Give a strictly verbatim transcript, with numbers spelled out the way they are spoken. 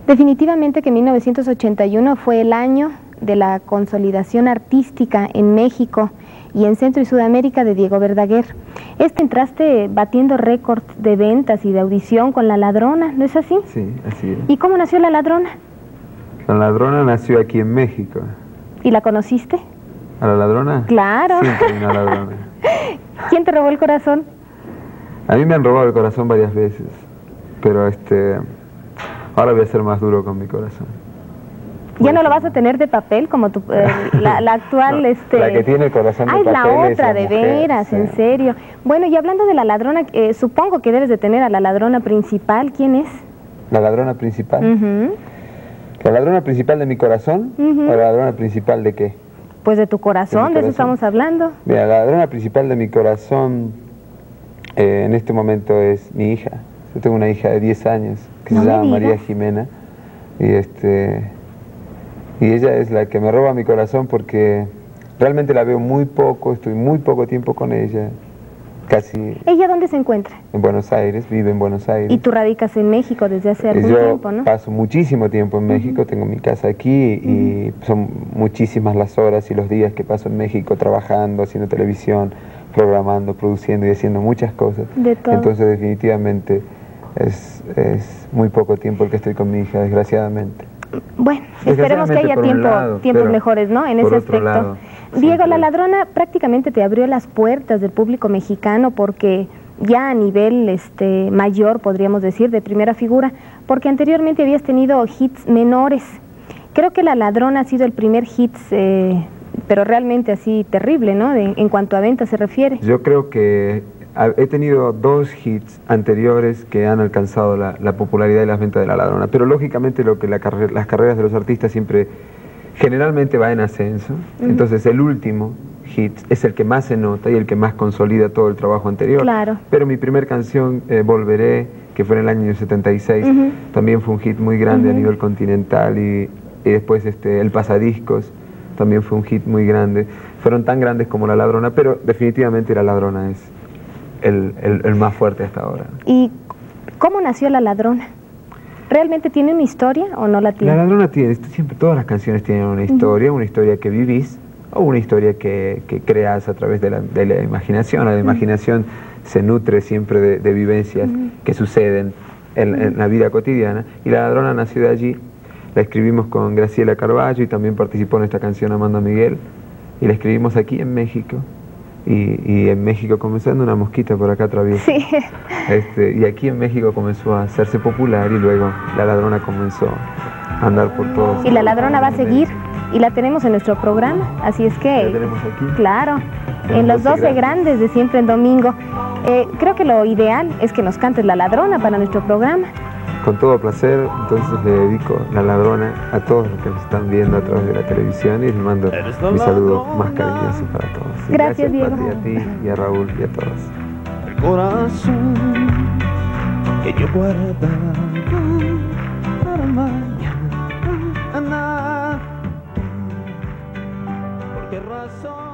Definitivamente que mil novecientos ochenta y uno fue el año de la consolidación artística en México y en Centro y Sudamérica de Diego Verdaguer. Este entraste batiendo récords de ventas y de audición con La Ladrona, ¿no es así? Sí, así es. ¿Y cómo nació La Ladrona? La Ladrona nació aquí en México. ¿Y la conociste? ¿A La Ladrona? Claro. Siempre vino La Ladrona. ¿Quién te robó el corazón? A mí me han robado el corazón varias veces, pero este, ahora voy a ser más duro con mi corazón. ¿Ya no lo vas a tener de papel como tu, eh, la, la actual? No, este... la que tiene el corazón de ah, papel es la otra, es la de mujer, veras, sí. En serio. Bueno, y hablando de La Ladrona, eh, supongo que debes de tener a la ladrona principal. ¿Quién es? ¿La ladrona principal? Uh-huh. ¿La ladrona principal de mi corazón? Uh-huh. ¿O la ladrona principal de qué? Pues de tu corazón, de, de eso estamos hablando. Mira, la ladrona principal de mi corazón eh, en este momento es mi hija. Yo tengo una hija de diez años que no se llama digas. María Jimena. Y, este, y ella es la que me roba mi corazón porque realmente la veo muy poco, estoy muy poco tiempo con ella. Casi. ¿Ella dónde se encuentra? En Buenos Aires, vive en Buenos Aires. Y tú radicas en México desde hace algún Yo tiempo, ¿no? paso muchísimo tiempo en México, uh-huh. Tengo mi casa aquí y uh-huh. Son muchísimas las horas y los días que paso en México trabajando, haciendo televisión, programando, produciendo y haciendo muchas cosas. De todo. Entonces definitivamente es, es muy poco tiempo el que estoy con mi hija, desgraciadamente. Bueno, esperemos que haya tiempo, lado, tiempos mejores, ¿no? En ese aspecto. Lado, Diego, siempre. La Ladrona prácticamente te abrió las puertas del público mexicano porque ya a nivel este, mayor, podríamos decir, de primera figura, porque anteriormente habías tenido hits menores. Creo que La Ladrona ha sido el primer hit, eh, pero realmente así terrible, ¿no? De, en cuanto a ventas se refiere. Yo creo que he tenido dos hits anteriores que han alcanzado la, la popularidad y las ventas de La Ladrona, pero lógicamente lo que la carre las carreras de los artistas siempre generalmente va en ascenso, uh-huh. Entonces el último hit es el que más se nota y el que más consolida todo el trabajo anterior. Claro. Pero mi primer canción, eh, Volveré, que fue en el año setenta y seis, uh-huh. También fue un hit muy grande, uh-huh. A nivel continental y, y después este, El Pasadiscos también fue un hit muy grande. Fueron tan grandes como La Ladrona, pero definitivamente La Ladrona es el, el, el más fuerte hasta ahora. ¿Y cómo nació La Ladrona? ¿Realmente tiene una historia o no la tiene? La Ladrona tiene, siempre todas las canciones tienen una historia, uh-huh. Una historia que vivís o una historia que, que creas a través de la, de la imaginación. La uh-huh. Imaginación se nutre siempre de, de vivencias uh-huh. que suceden en, en la vida cotidiana y La Ladrona nació de allí. La escribimos con Graciela Carballo y también participó en esta canción Amanda Miguel y la escribimos aquí en México. Y, y en México comenzando una mosquita por acá atraviesa. Sí. Este, y aquí en México comenzó a hacerse popular y luego La Ladrona comenzó a andar por todos. Y La Ladrona va a seguir y la tenemos en nuestro programa, así es que... ¿La tenemos aquí? Claro, en los doce grandes de Siempre en Domingo. Eh, creo que lo ideal es que nos cantes La Ladrona para nuestro programa. Con todo placer, entonces le dedico La Ladrona a todos los que nos están viendo a través de la televisión y les mando mi saludo más cariñoso para todos. Y gracias, gracias Diego. Pati, a ti y a Raúl y a todos. El corazón que yo guardaba para mañana. ¿Por qué razón?